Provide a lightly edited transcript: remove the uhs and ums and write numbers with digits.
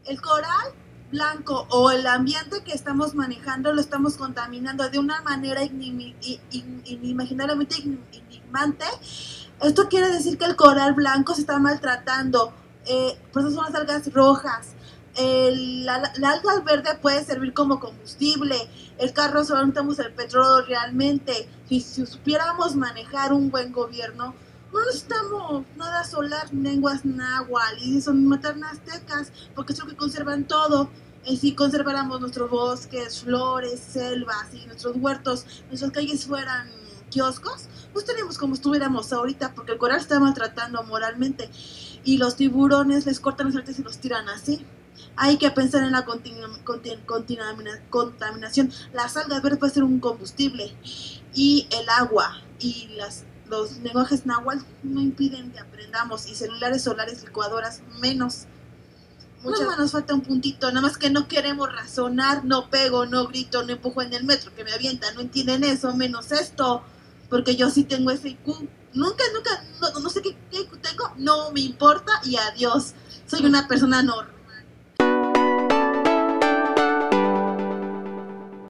El coral blanco o el ambiente que estamos manejando lo estamos contaminando de una manera inimaginablemente enigmante. Esto quiere decir que el coral blanco se está maltratando. Por eso son las algas rojas. La alga verde puede servir como combustible. El carro solo necesitamos el petróleo realmente. Si supiéramos manejar un buen gobierno, no necesitamos nada solar, lenguas náhuatl y son maternas aztecas, porque es lo que conservan todo. Si conserváramos nuestros bosques, flores, selvas y nuestros huertos, nuestras calles fueran kioscos, no estaríamos como estuviéramos ahorita, porque el coral está maltratando moralmente y los tiburones les cortan los artes y los tiran así. Hay que pensar en la contaminación. Las algas verdes pueden ser un combustible y el agua y los lenguajes náhuatl no impiden que aprendamos, y celulares solares, licuadoras, menos. Muchas más nos falta un puntito, nada más que no queremos razonar, no pego, no grito, no empujo en el metro, que me avientan, no entienden eso, menos esto, porque yo sí tengo ese IQ. No sé qué tengo, no me importa y adiós. Soy una persona normal.